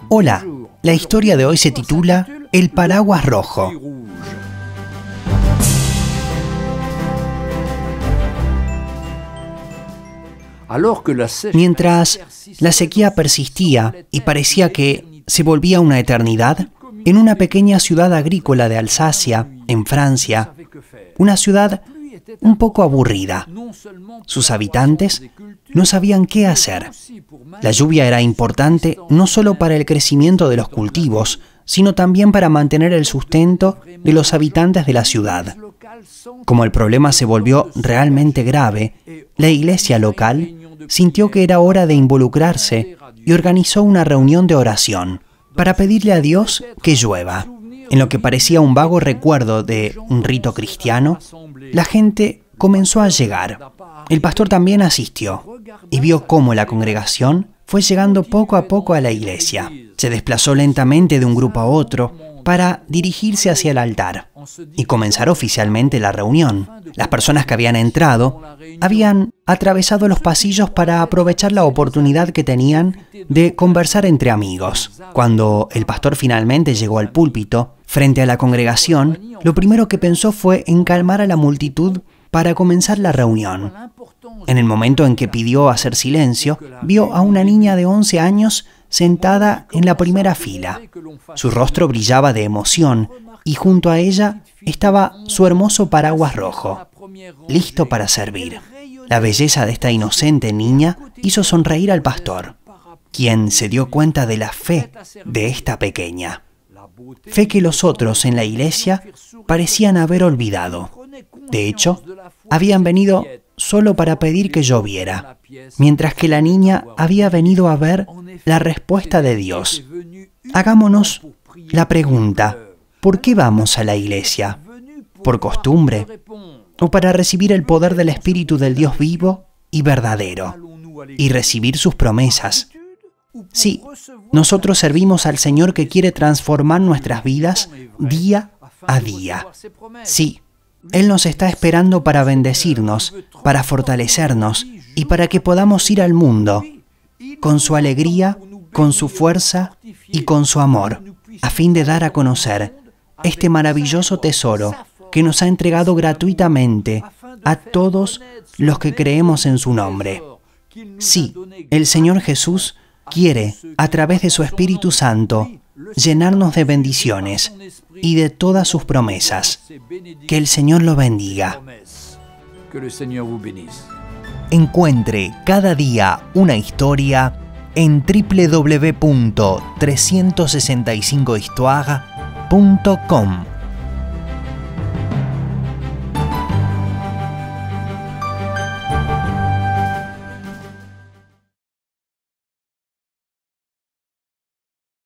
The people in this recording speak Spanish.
Hola, la historia de hoy se titula El paraguas rojo. Mientras la sequía persistía y parecía que se volvía una eternidad, en una pequeña ciudad agrícola de Alsacia, en Francia, una ciudad un poco aburrida. Sus habitantes no sabían qué hacer. La lluvia era importante no solo para el crecimiento de los cultivos, sino también para mantener el sustento de los habitantes de la ciudad. Como el problema se volvió realmente grave, la iglesia local sintió que era hora de involucrarse y organizó una reunión de oración para pedirle a Dios que llueva. En lo que parecía un vago recuerdo de un rito cristiano, la gente comenzó a llegar. El pastor también asistió y vio cómo la congregación fue llegando poco a poco a la iglesia. Se desplazó lentamente de un grupo a otro para dirigirse hacia el altar y comenzar oficialmente la reunión. Las personas que habían entrado habían atravesado los pasillos para aprovechar la oportunidad que tenían de conversar entre amigos. Cuando el pastor finalmente llegó al púlpito, frente a la congregación, lo primero que pensó fue en calmar a la multitud para comenzar la reunión. En el momento en que pidió hacer silencio, vio a una niña de 11 años sentada en la primera fila. Su rostro brillaba de emoción y junto a ella estaba su hermoso paraguas rojo, listo para servir. La belleza de esta inocente niña hizo sonreír al pastor, quien se dio cuenta de la fe de esta pequeña. Fe que los otros en la iglesia parecían haber olvidado. De hecho, habían venido solo para pedir que lloviera, mientras que la niña había venido a ver la respuesta de Dios. Hagámonos la pregunta, ¿por qué vamos a la iglesia? ¿Por costumbre? ¿O para recibir el poder del Espíritu del Dios vivo y verdadero y recibir sus promesas? Sí, nosotros servimos al Señor que quiere transformar nuestras vidas día a día. Sí, Él nos está esperando para bendecirnos, para fortalecernos y para que podamos ir al mundo con su alegría, con su fuerza y con su amor, a fin de dar a conocer este maravilloso tesoro que nos ha entregado gratuitamente a todos los que creemos en su nombre. Sí, el Señor Jesús quiere, a través de su Espíritu Santo, llenarnos de bendiciones y de todas sus promesas. Que el Señor lo bendiga. Encuentre cada día una historia en www.365histoire.com.